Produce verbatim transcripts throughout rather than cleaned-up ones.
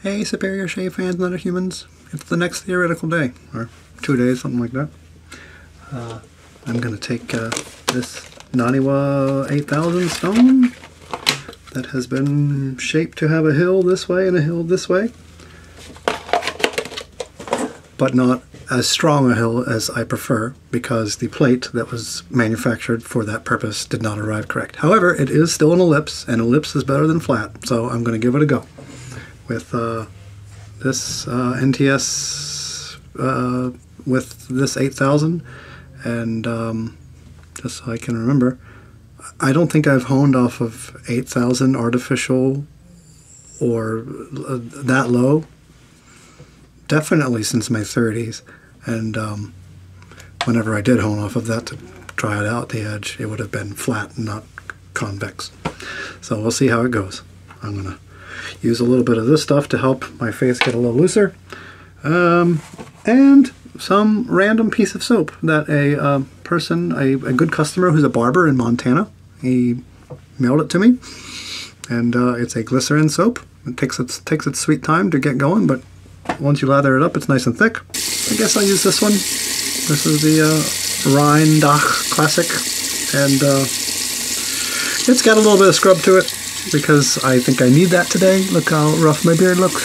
hey, superior shave fans and other humans, it's the next theoretical day, or two days, something like that. Uh, I'm going to take uh, this Naniwa eight thousand stone that has been shaped to have a hill this way and a hill this way, but not as strong a hill as I prefer, because the plate that was manufactured for that purpose did not arrive correct. However, it is still an ellipse, and ellipse is better than flat, so I'm going to give it a go with uh, this uh, N T S uh, with this eight thousand. And um, just so I can remember, I don't think I've honed off of eight thousand artificial or uh, that low definitely since my thirties. And um, whenever I did hone off of that to try it out, the edge, it would have been flat and not convex. So we'll see how it goes. I'm going to use a little bit of this stuff to help my face get a little looser. Um, and some random piece of soap that a uh, person, a, a good customer who's a barber in Montana, he mailed it to me. And uh, it's a glycerin soap. It takes its, takes its sweet time to get going, but once you lather it up, it's nice and thick. I guess I'll use this one. This is the uh, Rein Dachs Klassik, and uh, it's got a little bit of scrub to it because I think I need that today. Look how rough my beard looks.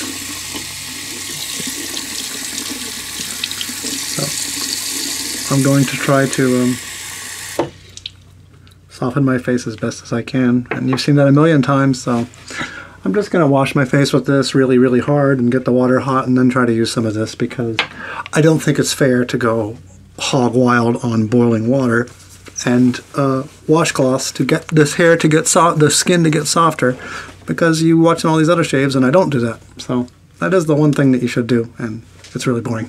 So I'm going to try to um, soften my face as best as I can, and you've seen that a million times, so I'm just going to wash my face with this really, really hard and get the water hot and then try to use some of this, because I don't think it's fair to go hog wild on boiling water and uh, washcloths to get this hair to get soft, the skin to get softer, because you watching all these other shaves and I don't do that. So that is the one thing that you should do, and it's really boring.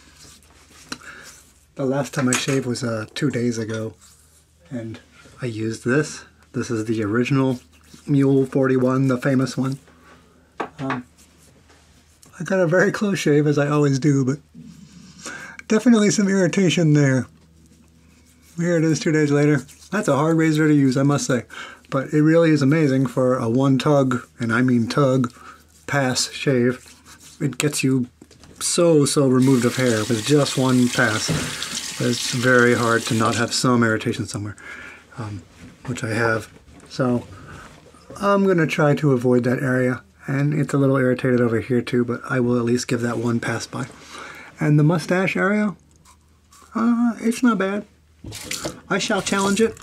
The last time I shaved was uh, two days ago, and I used this. This is the original Mühle forty-one, the famous one. Um, I got a very close shave, as I always do, but definitely some irritation there. Here it is two days later. That's a hard razor to use, I must say. But it really is amazing for a one tug, and I mean tug, pass shave. It gets you so, so removed of hair with just one pass. But it's very hard to not have some irritation somewhere, um, which I have. So I'm going to try to avoid that area, and it's a little irritated over here too, but I will at least give that one pass by. And the mustache area, uh, it's not bad. I shall challenge it.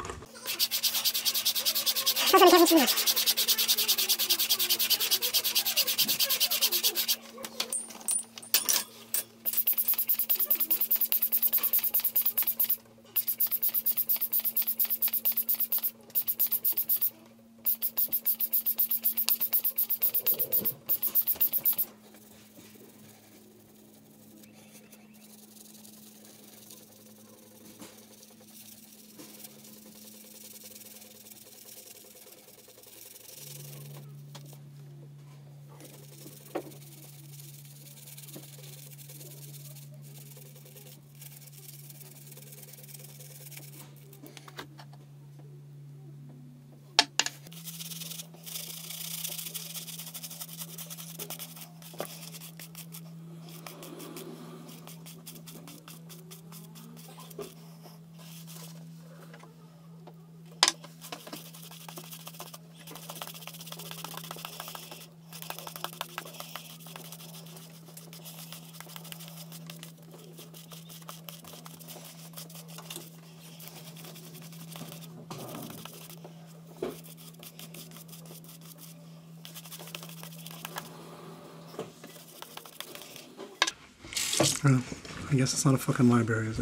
Uh, I guess it's not a fucking library, is it?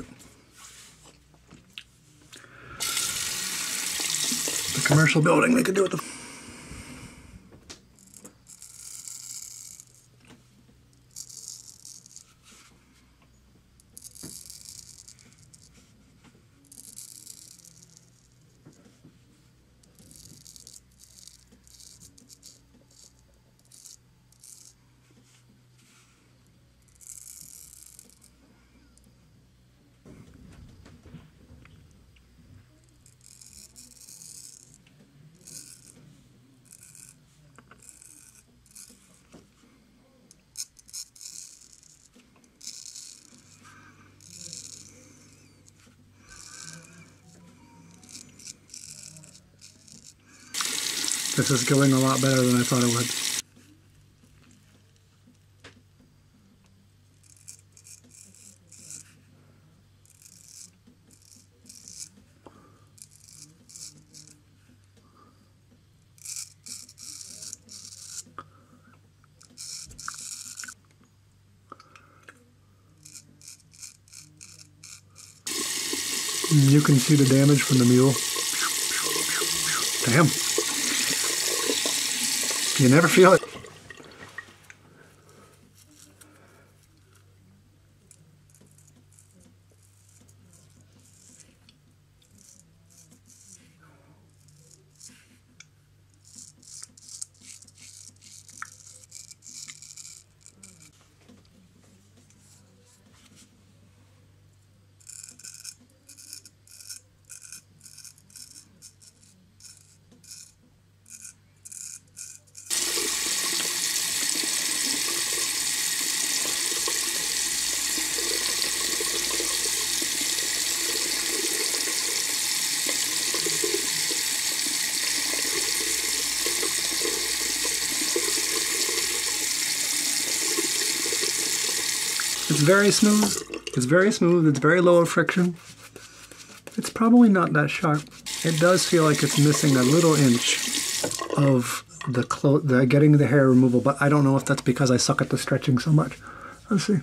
The commercial building, they could do it. The This is going a lot better than I thought it would. You can see the damage from the mule. Damn. You never feel it. It's very smooth. It's very smooth. It's very low friction. It's probably not that sharp. It does feel like it's missing a little inch of the, clo the getting the hair removal, but I don't know if that's because I suck at the stretching so much. Let's see.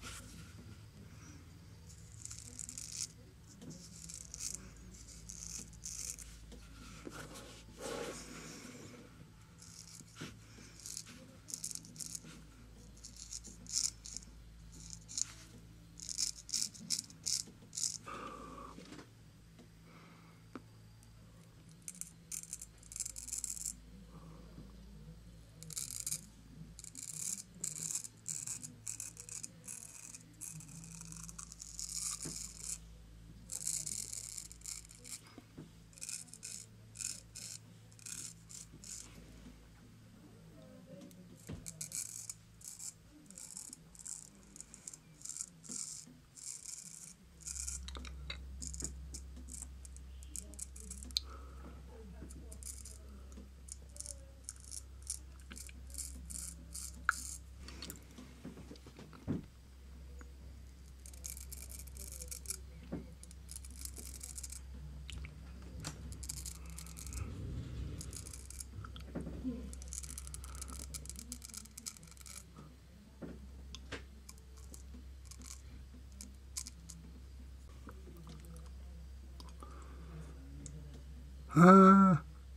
Uh,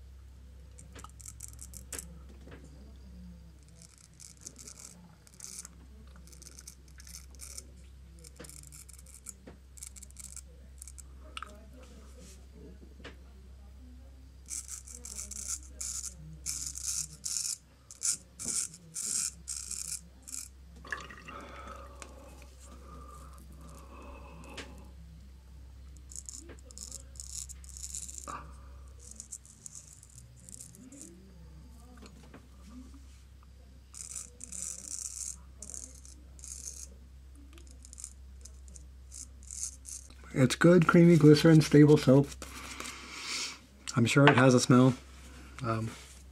It's good, creamy, glycerin, stable soap. I'm sure it has a smell. Um,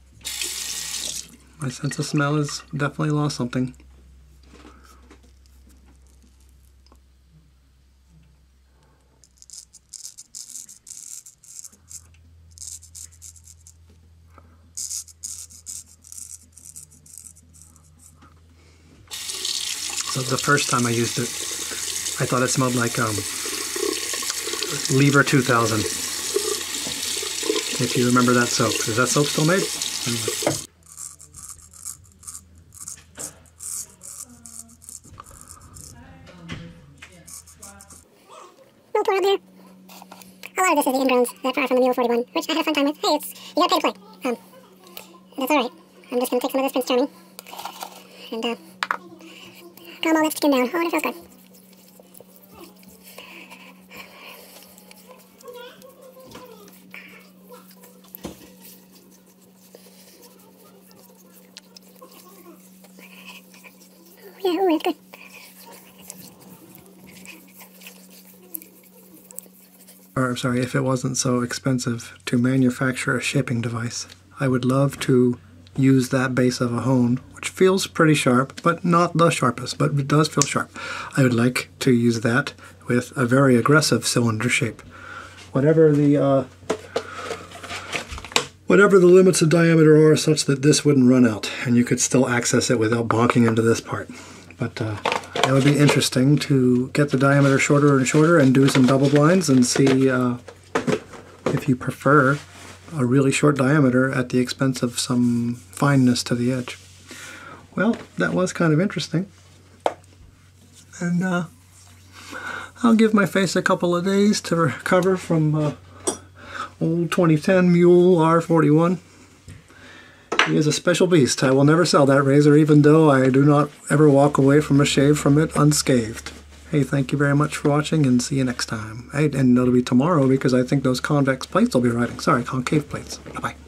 my sense of smell has definitely lost something. So the first time I used it, I thought it smelled like um, Lever two thousand. If you remember that soap. Is that soap still made? Anyway. No pour out there. A lot of this is the ingrowns that are from the Mühle forty-one, which I had a fun time with. Hey, it's, you gotta pay to play. Um, that's alright. I'm just gonna take some of this Prince Charming and uh, calm all that skin down. Oh, and it feels good. Yeah, ooh, it's good. Or, sorry, if it wasn't so expensive to manufacture a shaping device. I would love to use that base of a hone, which feels pretty sharp, but not the sharpest, but it does feel sharp. I would like to use that with a very aggressive cylinder shape. Whatever the uh, whatever the limits of diameter are, such that this wouldn't run out, and you could still access it without bonking into this part. But uh, that would be interesting to get the diameter shorter and shorter and do some double blinds and see uh, if you prefer a really short diameter at the expense of some fineness to the edge. Well, that was kind of interesting. And uh, I'll give my face a couple of days to recover from uh, old twenty ten Mühle R forty-one. He is a special beast. I will never sell that razor, even though I do not ever walk away from a shave from it unscathed. Hey, thank you very much for watching, and see you next time. Hey, and it'll be tomorrow because I think those convex plates will be riding. Sorry, concave plates. Bye-bye.